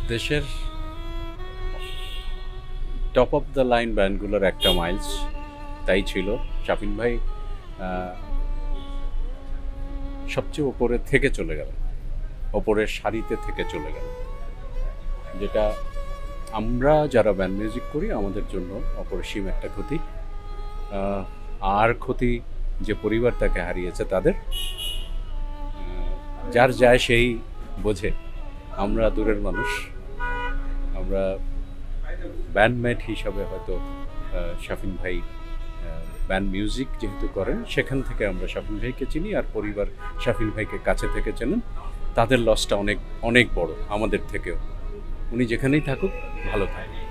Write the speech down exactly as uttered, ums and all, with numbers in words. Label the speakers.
Speaker 1: দেশের top of the line ব্যান্ডগুলোর একটা মাইলস তাই ছিল। শাফিন ভাই সবচেয়ে ওপরে থেকে চলে গেল, ওপরের সারিতে থেকে চলে গেল, যেটা আমরা যারা ব্যান্ড মিউজিক করি আমাদের জন্য অপরিসীম একটা ক্ষতি। আর ক্ষতি যে পরিবার তাকে হারিয়েছে তাদের, যার যায় সেই বোঝে। আমরা দূরের মানুষ, আমরা ব্যান্ডমেট হিসাবে হয়তো শাফিন ভাই ব্যান্ড মিউজিক যেহেতু করেন সেখান থেকে আমরা শাফিন ভাইকে চিনি, আর পরিবার শাফিন ভাইকে কাছে থেকে চেনেন। তাদের লসটা অনেক অনেক বড় আমাদের থেকেও। উনি যেখানেই থাকুক ভালো থাকুক।